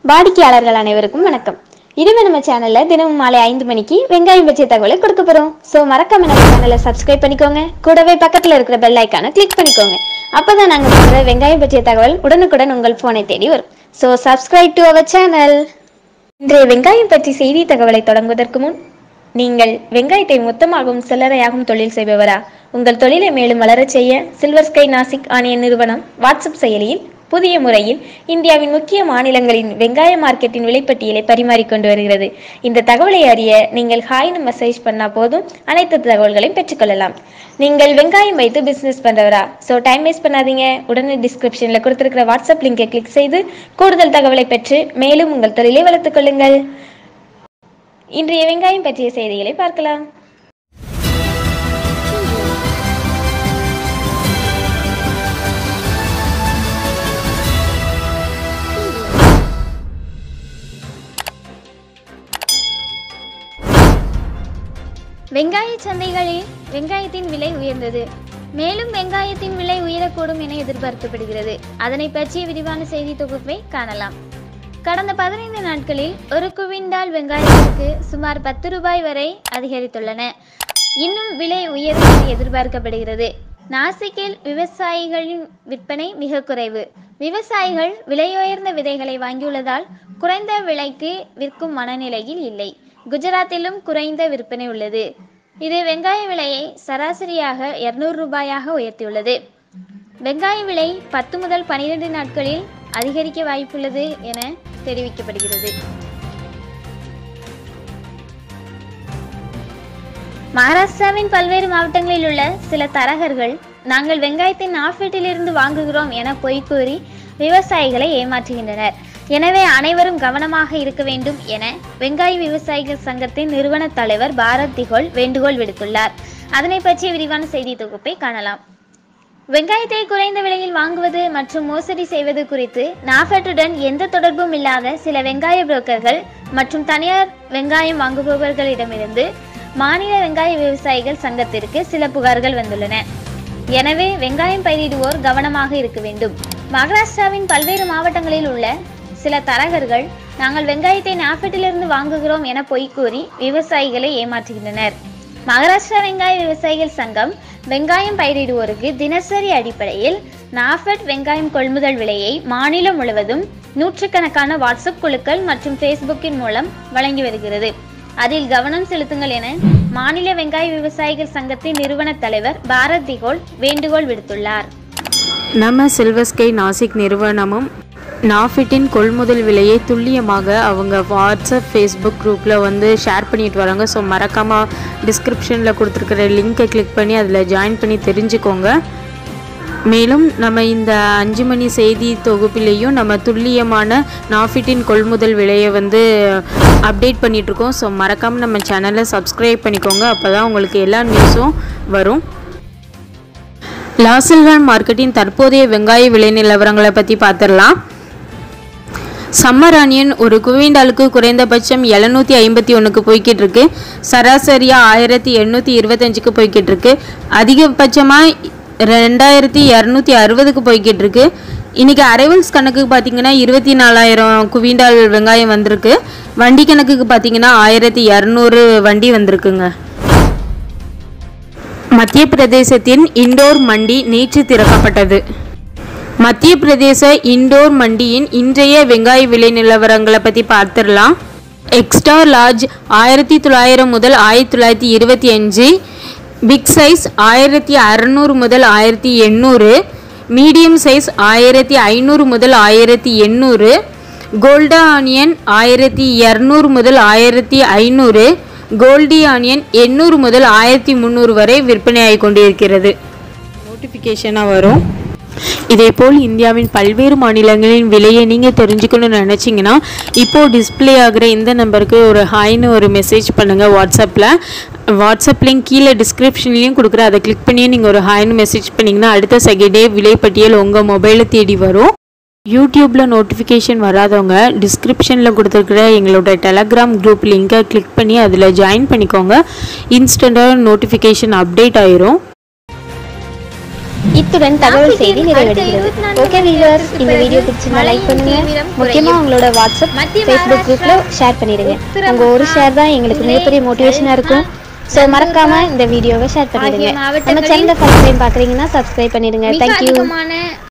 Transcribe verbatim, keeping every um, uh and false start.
வாடிக்கையாளர்கள் அனைவருக்கும் வணக்கம். இனிமே நம்ம சேனல்ல தினமும் மாலை ஐந்து மணிக்கு வெங்காயம் பற்றிய தகவலை கொடுக்க போறோம். சோ மறக்காம நம்ம சேனலை சப்ஸ்கிரைப் பண்ணிக்கோங்க. கூடவே பக்கத்துல இருக்கிற பெல் ஐக்கானை கிளிக் பண்ணிக்கோங்க. அப்பதான் நாங்க போடுற வெங்காயம் பற்றிய தகவல் உடனுக்குடன் உங்கள் போனை தேடி வரும். So subscribe to our channel. இன்றைய வெங்காயம் பற்றி செய்தி தகவலை தொடங்குவதற்கு முன், நீங்கள் வெங்காயத்தை மொத்தமாகவும் சில்லறையாகவும் தொழில் செய்பவரா? உங்கள் தொழிலை மேலும் வளரச் செய்ய சில்வர் ஸ்கை நாசிக் ஆனியன் நிறுவனம் வாட்ஸ்அப் செயலியில் புதிய முறையில் இந்தியாவின் முக்கிய மாநிலங்களின் வெங்காய மார்க்கெட்டின் விலைப்பட்டியலை பரிமாறிக்கொண்டு வருகிறது. இந்த தகவலை அறிய நீங்கள் ஹாய்னு மெசேஜ் பண்ணா போதும் அனைத்து தகவல்களையும் பெற்றுக்கொள்ளலாம். நீங்கள் வெங்காயம் வைத்து பிசினஸ் பண்றவரா? ஸோ டைம் வேஸ்ட் பண்ணாதீங்க. உடனே டிஸ்கிரிப்ஷன்ல கொடுத்திருக்கிற வாட்ஸ்அப் லிங்கை கிளிக் செய்து கூடுதல் தகவலை பெற்று மேலும் உங்கள் தொழிலை வளர்த்துக் கொள்ளுங்கள். இன்றைய வெங்காயம் பற்றிய செய்திகளை பார்க்கலாம். வெங்காய சந்தைகளில் வெங்காயத்தின் விலை உயர்ந்தது. மேலும் வெங்காயத்தின் விலை உயரக்கூடும் என எதிர்பார்க்கப்படுகிறது. அதனை பற்றிய விரிவான செய்தி தொகுப்பை காணலாம். கடந்த பதினைந்து நாட்களில் ஒரு குவிண்டால் வெங்காயத்திற்கு சுமார் பத்து ரூபாய் வரை அதிகரித்துள்ளன. இன்னும் விலை உயரும் என எதிர்பார்க்கப்படுகிறது. நாசிக்கில் விவசாயிகளின் விற்பனை மிக குறைவு. விவசாயிகள் விலையுயர்ந்த விதைகளை வாங்கியுள்ளதால் குறைந்த விலைக்கு விற்கும் மனநிலையில் இல்லை. குஜராத்திலும் குறைந்த விற்பனை உள்ளது. இது வெங்காய விலையை சராசரியாக இருநூறு ரூபாயாக உயர்த்தியுள்ளது. வெங்காய விலை பத்து முதல் பனிரெண்டு நாட்களில் அதிகரிக்க வாய்ப்புள்ளது என தெரிவிக்கப்படுகிறது. மகாராஷ்டிராவின் பல்வேறு மாவட்டங்களில் உள்ள சில தரகர்கள் நாங்கள் வெங்காயத்தை நாஃபெட்டிலிருந்து வாங்குகிறோம் என பொய் கூறி விவசாயிகளை ஏமாற்றுகின்றனர். எனவே அனைவரும் கவனமாக இருக்க வேண்டும் என வெங்காய விவசாயிகள் சங்கத்தின் நிறுவன தலைவர் பாரத் திகோல் வேண்டுகோள் விடுத்துள்ளார். அதனை பற்றிய விரிவான செய்தி தொகுப்பை காணலாம். வெங்காயத்தை குறைந்த விலையில் வாங்குவது மற்றும் மோசடி செய்வது குறித்து நாஃபெட்டுடன் எந்த தொடர்பும் இல்லாத சில வெங்காய புரோக்கர்கள் மற்றும் தனியார் வெங்காயம் வாங்குபவர்களிடமிருந்து மாநில வெங்காய விவசாயிகள் சங்கத்திற்கு சில புகார்கள் வந்துள்ளன. எனவே வெங்காயம் பயிரிடுவோர் கவனமாக இருக்க வேண்டும். மகாராஷ்டிராவின் பல்வேறு மாவட்டங்களில் உள்ள சில தரகர்கள் நாங்கள் வெங்காயத்தை நாஃபெட்டிலிருந்து வாங்குகிறோம் என பொய் கூறி விவசாயிகளை ஏமாற்றுகின்றனர். மகாராஷ்டிரா வெங்காய விவசாயிகள் சங்கம் வெங்காயம் பயிரிடுவோருக்கு தினசரி அடிப்படையில் நாஃபெட் வெங்காயம் கொள்முதல் விலையை மாநிலம் முழுவதும் நூற்றுக்கணக்கான வாட்ஸ்அப் குழுக்கள் மற்றும் ஃபேஸ்புக்கின் மூலம் வழங்கி வருகிறது. அதில் கவனம் செலுத்துங்கள் என மாநில வெங்காய விவசாயிகள் சங்கத்தின் நிறுவன தலைவர் பாரத் திகோல் வேண்டுகோள் விடுத்துள்ளார். நம்ம சில்வர் ஸ்கை நாசிக் நிறுவனமும் நாஃபெட்டின் கொள்முதல் விலையை துல்லியமாக அவங்க வாட்ஸ்அப் ஃபேஸ்புக் குரூப்பில் வந்து ஷேர் பண்ணிட்டு வராங்க. ஸோ மறக்காமல் டிஸ்கிரிப்ஷனில் கொடுத்துருக்கிற லிங்கை கிளிக் பண்ணி அதில் ஜாயின் பண்ணி தெரிஞ்சுக்கோங்க. மேலும் நம்ம இந்த அஞ்சு மணி செய்தி தொகுப்பிலையும் நம்ம துல்லியமான நாஃபெட்டின் கொள்முதல் விலையை வந்து அப்டேட் பண்ணிகிட்ருக்கோம். ஸோ மறக்காமல் நம்ம சேனலை சப்ஸ்கிரைப் பண்ணிக்கோங்க. அப்போ தான் உங்களுக்கு எல்லா நியூஸும் வரும். லாசில்கான் மார்க்கெட்டின் தற்போதைய வெங்காய விலை நிலவரங்களை பற்றி பார்த்துடலாம். சம்மர் ஆனியன் ஒரு குவிண்டாலுக்கு குறைந்தபட்சம் எழுநூற்றி ஐம்பத்தி ஒன்றுக்கு போய்கிட்டு இருக்கு. சராசரியாக ஆயிரத்தி எண்ணூற்றி இருபத்தஞ்சுக்கு போய்கிட்டு இருக்கு. அதிகபட்சமாக ரெண்டாயிரத்தி இரநூத்தி அறுபதுக்கு போய்கிட்டு இருக்கு. இன்றைக்கி அரைவல்ஸ் கணக்குக்கு பார்த்திங்கன்னா இருபத்தி நாலாயிரம் குவிண்டால் வெங்காயம் வந்திருக்கு. வண்டி கணக்குக்கு பார்த்திங்கன்னா ஆயிரத்தி இரநூறு வண்டி வந்திருக்குங்க. மத்திய பிரதேசத்தின் இண்டோர் மண்டி நேற்று திறக்கப்பட்டது. மத்திய பிரதேச இண்டோர் மண்டியின் இன்றைய வெங்காய விலை நிலவரங்களை பற்றி பார்த்துடலாம். எக்ஸ்ட்ரா லார்ஜ் ஆயிரத்தி தொள்ளாயிரம் முதல் ஆயிரத்தி தொள்ளாயிரத்தி இருபத்தி அஞ்சு, பிக் சைஸ் ஆயிரத்தி அறநூறு முதல் ஆயிரத்தி எண்ணூறு, மீடியம் சைஸ் ஆயிரத்தி ஐநூறு முதல் ஆயிரத்தி எண்ணூறு, கோல்டு ஆனியன் ஆயிரத்தி இரநூறு முதல் ஆயிரத்தி ஐநூறு, கோல்டி ஆனியன் எண்ணூறு முதல் ஆயிரத்தி முந்நூறு வரை விற்பனையாகி கொண்டிருக்கிறது. நோட்டிஃபிகேஷனாக வரும். இதேபோல் இந்தியாவின் பல்வேறு மாநிலங்களின் விலையை நீங்கள் தெரிஞ்சுக்கணும்னு நினச்சிங்கன்னா இப்போது டிஸ்பிளே ஆகிற இந்த நம்பருக்கு ஒரு ஹாய்னு ஒரு மெசேஜ் பண்ணுங்கள். வாட்ஸ்அப்பில் வாட்ஸ்அப் லிங்க் கீழே டிஸ்கிரிப்ஷன்லேயும் கொடுக்குற அதை கிளிக் பண்ணி நீங்கள் ஒரு ஹாய்னு மெசேஜ் பண்ணிங்கன்னா அடுத்த செகண்டே விலைப்பட்டியல் உங்கள் மொபைலில் தேடி வரும். யூடியூப்பில் நோட்டிஃபிகேஷன் வராதவங்க டிஸ்கிரிப்ஷனில் கொடுத்துருக்குற எங்களோட டெலகிராம் குரூப் லிங்கை கிளிக் பண்ணி அதில் ஜாயின் பண்ணிக்கோங்க. இன்ஸ்டண்ட்டாக நோட்டிஃபிகேஷன் அப்டேட் ஆயிரும். இத்துடன் தகவல் செய்தி நிறைவடைகிறது. ஓகே வியூவர்ஸ், இந்த வீடியோ பிடிச்சிருந்தா லைக் பண்ணுங்க. முக்கியமா உங்களோட வாட்ஸ்அப், ஃபேஸ்புக் குரூப்ல ஷேர் பண்ணிடுங்க. உங்க ஒரு ஷேர் தான் எங்களுக்கு மிகப்பெரிய மோட்டிவேஷனா இருக்கும். ஸோ மறக்காம இந்த வீடியோவை ஷேர் பண்ணிடுங்க. நம்ம சேனலை ஃபர்ஸ்ட் டைம் பார்க்குறீங்கன்னா சப்ஸ்கிரைப் பண்ணிடுங்க. தேங்க்யூ.